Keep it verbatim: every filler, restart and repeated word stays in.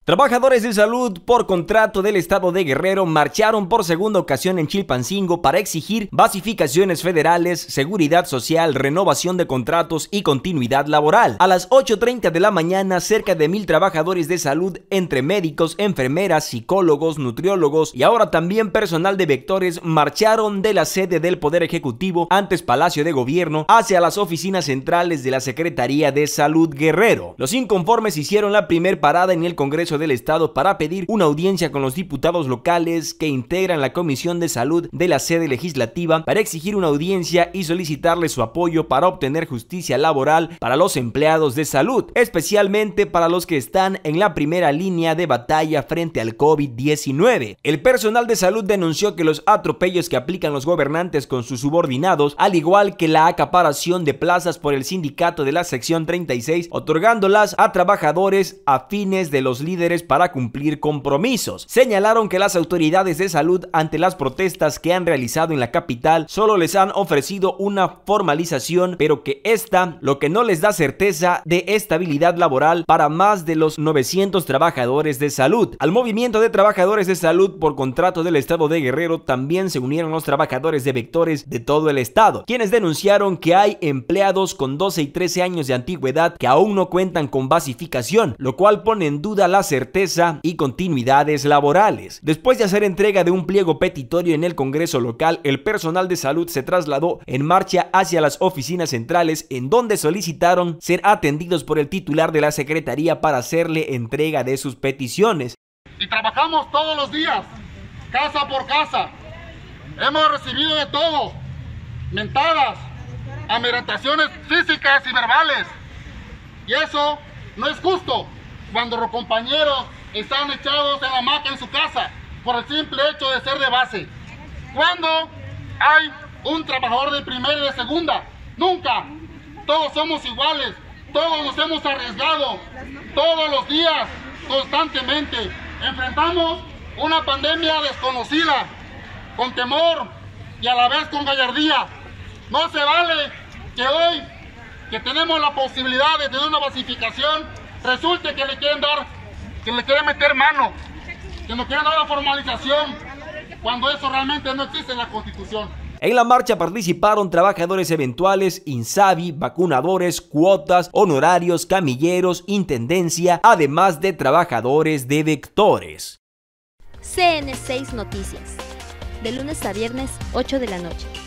Trabajadores de salud por contrato del estado de Guerrero marcharon por segunda ocasión en Chilpancingo para exigir basificaciones federales, seguridad social, renovación de contratos y continuidad laboral. A las ocho treinta de la mañana, cerca de mil trabajadores de salud, entre médicos, enfermeras, psicólogos, nutriólogos y ahora también personal de vectores, marcharon de la sede del Poder Ejecutivo, antes Palacio de Gobierno, hacia las oficinas centrales de la Secretaría de Salud Guerrero. Los inconformes hicieron la primer parada en el Congreso del Estado para pedir una audiencia con los diputados locales que integran la Comisión de Salud de la sede legislativa para exigir una audiencia y solicitarle su apoyo para obtener justicia laboral para los empleados de salud, especialmente para los que están en la primera línea de batalla frente al COVID diecinueve. El personal de salud denunció que los atropellos que aplican los gobernantes con sus subordinados, al igual que la acaparación de plazas por el sindicato de la sección treinta y seis, otorgándolas a trabajadores afines de los líderes para cumplir compromisos. Señalaron que las autoridades de salud, ante las protestas que han realizado en la capital, solo les han ofrecido una formalización, pero que esta lo que no les da certeza de estabilidad laboral para más de los novecientos trabajadores de salud. Al movimiento de trabajadores de salud por contrato del estado de Guerrero también se unieron los trabajadores de vectores de todo el estado, quienes denunciaron que hay empleados con doce y trece años de antigüedad que aún no cuentan con basificación, lo cual pone en duda la certeza y continuidades laborales. Después de hacer entrega de un pliego petitorio en el Congreso local, el personal de salud se trasladó en marcha hacia las oficinas centrales, en donde solicitaron ser atendidos por el titular de la Secretaría para hacerle entrega de sus peticiones. Y trabajamos todos los días, casa por casa. Hemos recibido de todo: mentadas, amedrentaciones físicas y verbales. Y eso no es justo cuando los compañeros están echados en la hamaca en su casa por el simple hecho de ser de base. Cuando hay un trabajador de primera y de segunda, nunca. Todos somos iguales, todos nos hemos arriesgado, todos los días, constantemente. Enfrentamos una pandemia desconocida, con temor y a la vez con gallardía. No se vale que hoy, que tenemos la posibilidad de tener una basificación, resulte que le quieren dar, que le quieren meter mano, que nos quieren dar la formalización, cuando eso realmente no existe en la Constitución. En la marcha participaron trabajadores eventuales, INSABI, vacunadores, cuotas, honorarios, camilleros, intendencia, además de trabajadores de vectores. C N seis Noticias, de lunes a viernes, ocho de la noche.